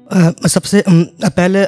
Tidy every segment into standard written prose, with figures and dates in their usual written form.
सबसे पहले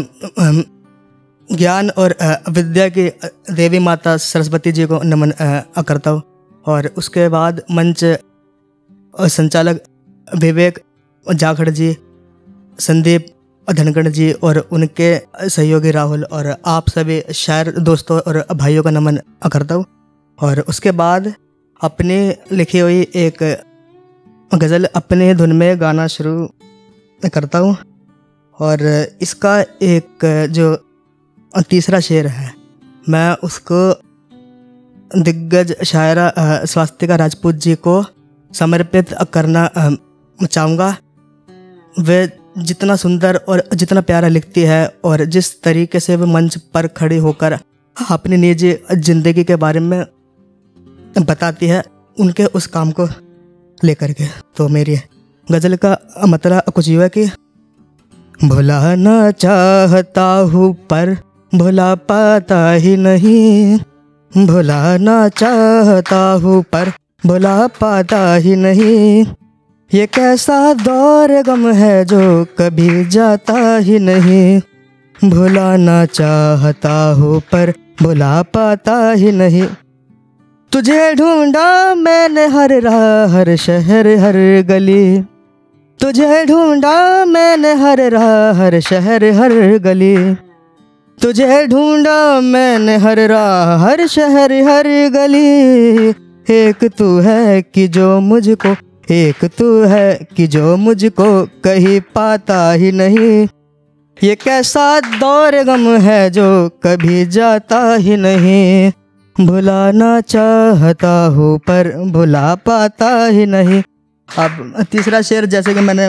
ज्ञान और विद्या की देवी माता सरस्वती जी को नमन करता हूँ। और उसके बाद मंच संचालक विवेक जाखड़ जी, संदीप धनखड़ जी और उनके सहयोगी राहुल और आप सभी शायर दोस्तों और भाइयों का नमन करता हूँ। और उसके बाद अपनी लिखी हुई एक गज़ल अपने धुन में गाना शुरू करता हूँ। और इसका एक जो तीसरा शेर है, मैं उसको दिग्गज शायरा स्वास्तिका राजपूत जी को समर्पित करना चाहूँगा। वे जितना सुंदर और जितना प्यारा लिखती है और जिस तरीके से वो मंच पर खड़ी होकर अपनी निजी ज़िंदगी के बारे में बताती है, उनके उस काम को लेकर के। तो मेरी गज़ल का मतलब कुछ यूँ है कि भुलाना चाहता हूँ पर भुला पाता ही नहीं, भुलाना चाहता हूँ पर भुला पाता ही नहीं। ये कैसा दौर गम है जो कभी जाता ही नहीं, भुलाना चाहता हूँ पर भुला पाता ही नहीं। तुझे ढूंढा मैंने हर राह हर शहर हर गली, तुझे ढूंढा मैंने हर राह हर शहर हर गली, तुझे ढूंढा मैंने हर राह हर शहर हर गली। एक तू है कि जो मुझको, एक तू है कि जो मुझको कहीं पाता ही नहीं। ये कैसा दौर गम है जो कभी जाता ही नहीं, भुलाना चाहता हूँ पर भुला पाता ही नहीं। अब तीसरा शेर, जैसे कि मैंने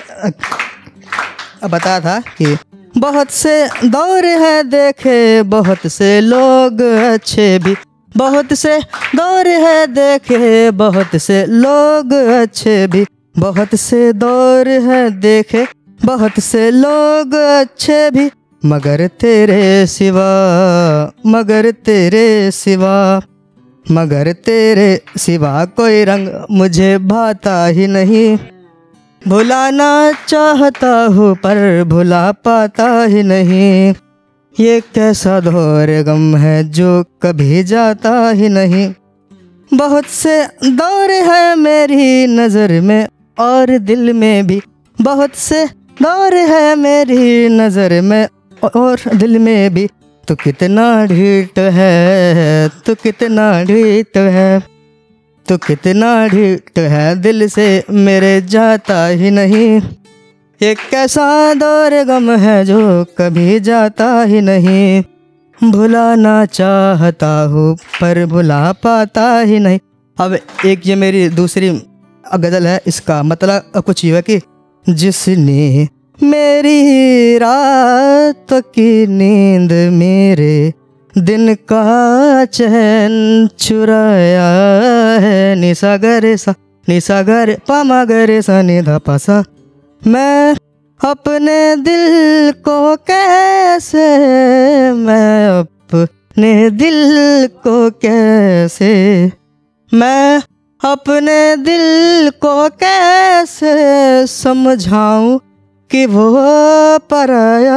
बताया था कि बहुत से दौर हैं देखे बहुत से लोग अच्छे भी, बहुत से दौर है देखे बहुत से लोग अच्छे भी, बहुत से दौर है देखे बहुत से लोग अच्छे भी, मगर तेरे सिवा, मगर तेरे सिवा, मगर तेरे सिवा कोई रंग मुझे भाता ही नहीं। भुलाना चाहता हूँ पर भुला पाता ही नहीं। ये कैसा दौर गम है जो कभी जाता ही नहीं। बहुत से दौर है मेरी नज़र में और दिल में भी, बहुत से दौर है मेरी नज़र में और दिल में भी। तो कितना ढीठ है, तो कितना ढीठ है, तो कितना ढीठ है, दिल से मेरे जाता ही नहीं। ये कैसा दौर गम है जो कभी जाता ही नहीं, भुलाना चाहता हूँ पर भुला पाता ही नहीं। अब एक ये मेरी दूसरी गज़ल है, इसका मतलब कुछ यूँ है कि जिसने मेरी रात की नींद मेरे दिन का चैन चुराया है, निसागर सा निसागर पामागर सा निधा पासा। मैं अपने दिल को कैसे, मैं अपने दिल को कैसे, मैं अपने दिल को कैसे समझाऊं कि वो पराया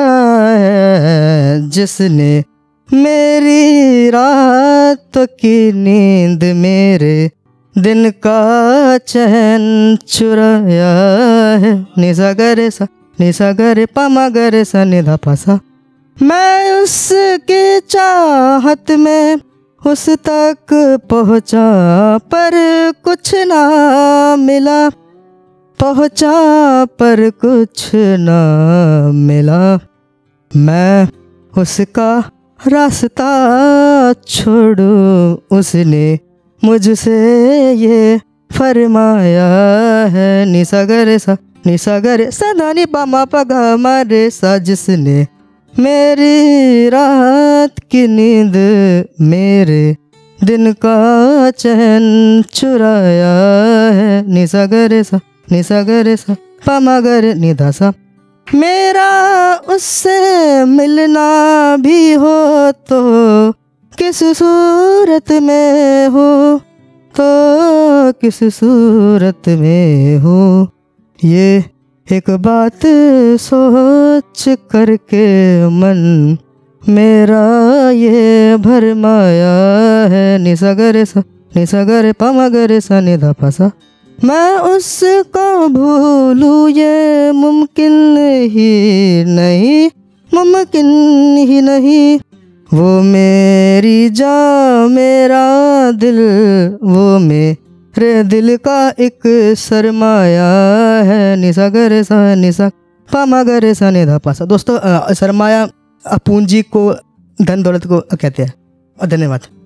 है। जिसने मेरी रात की नींद मेरे दिन का चैन चुराया है, निसागर सा निसागर पामागर सा निधा पासा। मैं उसकी चाहत में उस तक पहुँचा पर कुछ ना मिला, पहुँचा पर कुछ ना मिला। मैं उसका रास्ता छोड़ूं उसने मुझसे ये फरमाया है, निसागर सा निसागर सदानी पामा पगा मारे सा। जिसने मेरी रात की नींद मेरे दिन का चैन चुराया है, निसागर सा पामागर निधा सा। मेरा उससे मिलना भी हो तो किस सूरत में हो, तो किस सूरत में हो। ये एक बात सोच करके मन मेरा ये भरमाया है। निसा ग रे प म ग रे सा नि ध प सा। मैं उसको भूलूं ये मुमकिन ही नहीं, मुमकिन ही नहीं। वो मेरी जान मेरा दिल, वो मेरे दिल का एक सरमाया है। निसा ग रे सा निसा प म ग रे सा नि ध प सा। दोस्तों सरमाया पूंजी को, धन दौलत को कहते हैं। धन्यवाद।